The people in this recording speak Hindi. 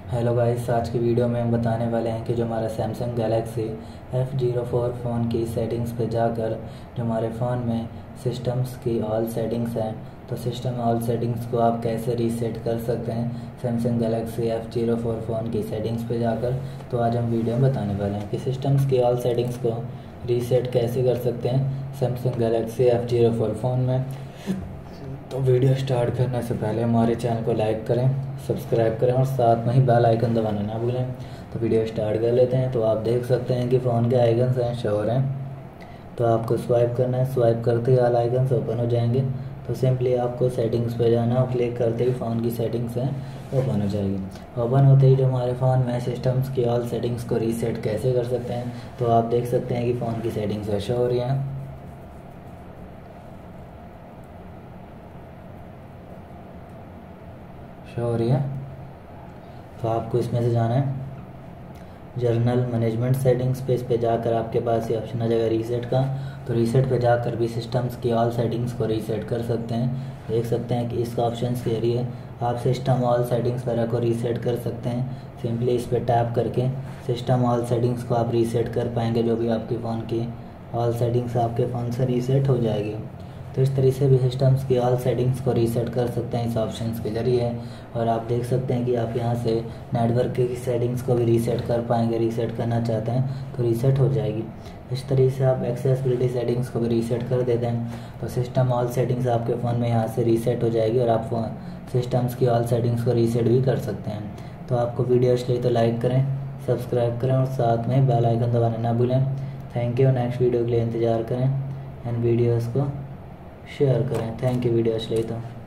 हेलो गाइस, आज की वीडियो में हम बताने वाले हैं कि जो हमारा सैमसंग गैलेक्सी F04 फ़ोन की सेटिंग्स पे जाकर जो हमारे फ़ोन में सिस्टम्स की ऑल सेटिंग्स हैं, तो सिस्टम ऑल सेटिंग्स को आप कैसे रीसेट कर सकते हैं सैमसंग गैलेक्सी F04 फ़ोन की सेटिंग्स पे जाकर। तो आज हम वीडियो में बताने वाले हैं कि सिस्टम्स की ऑल सेटिंग्स को रीसेट कैसे कर सकते हैं सैमसंग गैलेक्सी F04 फ़ोन में। तो वीडियो स्टार्ट करने से पहले हमारे चैनल को लाइक करें, सब्सक्राइब करें और साथ में ही बेल आइकन दबाना ना भूलें। तो वीडियो स्टार्ट कर लेते हैं। तो आप देख सकते हैं कि फ़ोन के आइकन्स हैं, शो हो रहे हैं। तो आपको स्वाइप करना है, स्वाइप करते ही ऑल आइकन्स ओपन हो जाएंगे। तो सिंपली आपको सेटिंग्स पे जाना है और क्लिक करते ही फ़ोन की सेटिंग्स हैं ओपन हो जाएगी। ओपन होते ही जो हमारे फ़ोन में सिस्टम्स की ऑल सेटिंग्स को रीसेट कैसे कर सकते हैं, तो आप देख सकते हैं कि फ़ोन की सेटिंग्स शो हो रही हैं। शो हो रही है। तो आपको इसमें से जाना है जर्नल मैनेजमेंट सेटिंग्स पे। इस पे जाकर आपके पास ये ऑप्शन आ जाएगा रीसेट का। तो रीसेट पे जाकर भी सिस्टम्स की ऑल सेटिंग्स को रीसेट कर सकते हैं। देख सकते हैं कि इसका ऑप्शन के जरिए आप सिस्टम ऑल सेटिंग्स वगैरह को रीसेट कर सकते हैं। सिंपली इस पर टैप करके सिस्टम ऑल सेटिंग्स को आप रीसेट कर पाएंगे। जो भी आपके फ़ोन की ऑल सेटिंग्स आपके फ़ोन से रीसेट हो जाएगी। तो इस तरीके से भी सिस्टम्स की ऑल सेटिंग्स को रीसेट कर सकते हैं इस ऑप्शंस के ज़रिए। और आप देख सकते हैं कि आप यहाँ से नेटवर्क की सेटिंग्स को भी रीसेट कर पाएंगे। रीसेट करना चाहते हैं तो रीसेट हो जाएगी। इस तरीके से आप एक्सेसिबिलिटी सेटिंग्स को भी रीसेट कर देते हैं तो सिस्टम ऑल सेटिंग्स आपके फ़ोन में यहाँ से रीसेट हो जाएगी और आप सिस्टम्स की ऑल सेटिंग्स को रीसेट भी कर सकते हैं। तो आपको वीडियो अच्छी लगी तो लाइक करें, सब्सक्राइब करें और साथ में बेल आइकन दबाना ना भूलें। Thank you. नेक्स्ट वीडियो के लिए इंतज़ार करें एंड वीडियोज़ को शेयर करें। Thank you. वीडियो अच्छी लगी तो